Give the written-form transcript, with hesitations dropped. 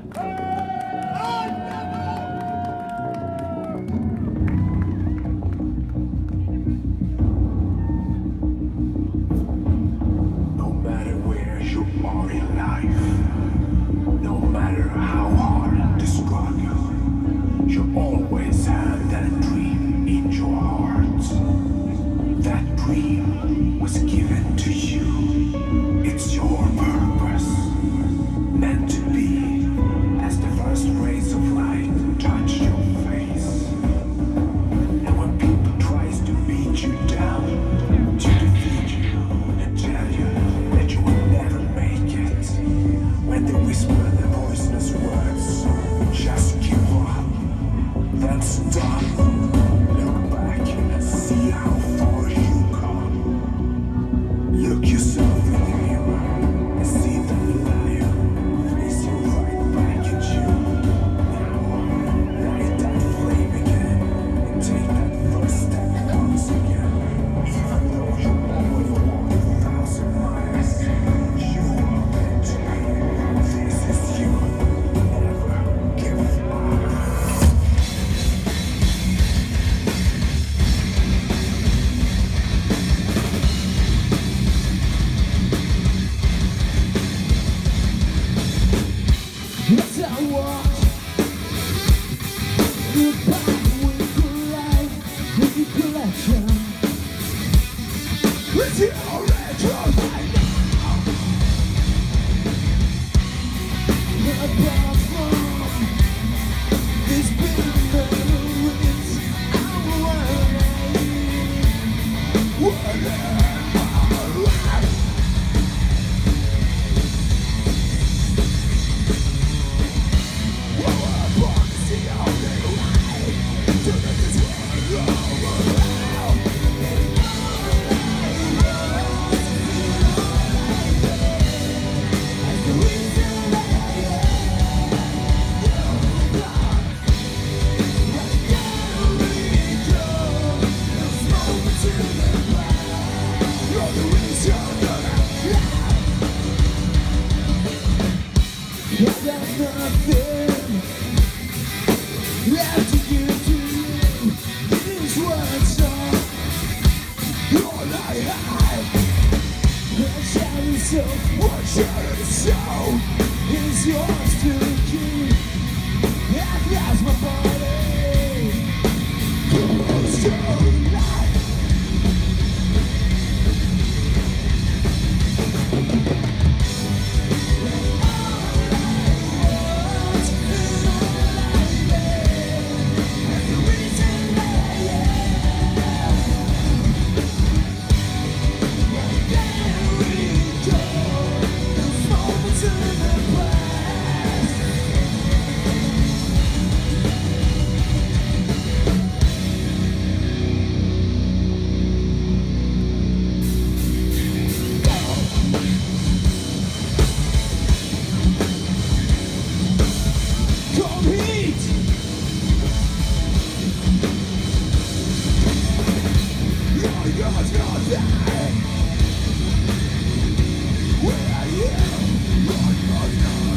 No matter where you are in life, no matter how hard the struggle, you always have that dream in your heart. That dream was given to you. It's your purpose, meant to be, as the first rays of light touch your face. And when people tries to beat you down, to defeat you and tell you that you will never make it, when they whisper the poisonous words, just give up, then stop, look back and see how far you come. Look yourself in the mirror and see that liar facing right back at you. Now, light that flame again and take that first step once again. Even though you only walk 1,000 miles, you are meant to be. This is you. Never give up. As I walk the path we collide with the collection, with your retro right now. Apart from these big memories, I'm whatever. I got nothing left to give to you. These words are all I have. What shall the soul, what shall the soul is yours to keep. I've lost my body, close to life. Where are you?